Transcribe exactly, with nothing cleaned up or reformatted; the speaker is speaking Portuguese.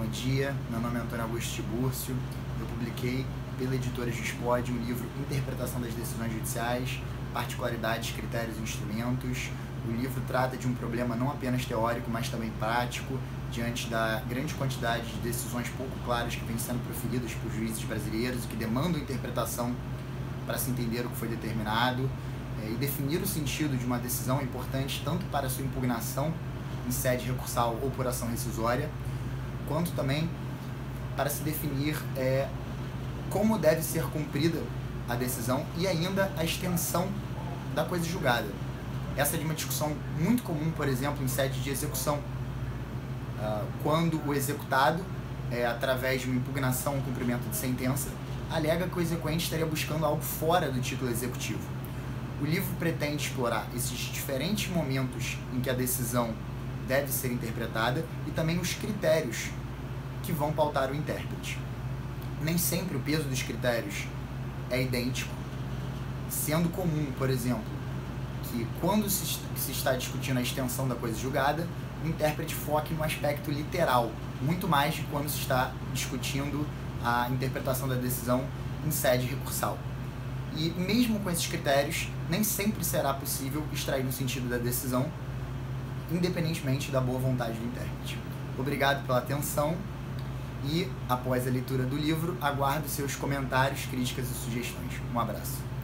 bom dia. Meu nome é Antônio Augusto Tiburcio. Eu publiquei pela editora Juspod um livro Interpretação das Decisões Judiciais, Particularidades, Critérios e Instrumentos. O livro trata de um problema não apenas teórico, mas também prático, diante da grande quantidade de decisões pouco claras que vêm sendo proferidas por juízes brasileiros e que demandam interpretação para se entender o que foi determinado. E definir o sentido de uma decisão é importante tanto para a sua impugnação em sede recursal ou por ação rescisória, quanto também para se definir é, como deve ser cumprida a decisão e ainda a extensão da coisa julgada. Essa é de uma discussão muito comum, por exemplo, em sede de execução, quando o executado, é, através de uma impugnação ou cumprimento de sentença, alega que o exequente estaria buscando algo fora do título executivo. O livro pretende explorar esses diferentes momentos em que a decisão deve ser interpretada e também os critérios que vão pautar o intérprete. Nem sempre o peso dos critérios é idêntico, sendo comum, por exemplo, que quando se, se está discutindo a extensão da coisa julgada, o intérprete foque no aspecto literal, muito mais de quando se está discutindo a interpretação da decisão em sede recursal. E mesmo com esses critérios, nem sempre será possível extrair um sentido da decisão, independentemente da boa vontade do intérprete. Obrigado pela atenção e, após a leitura do livro, aguardo seus comentários, críticas e sugestões. Um abraço.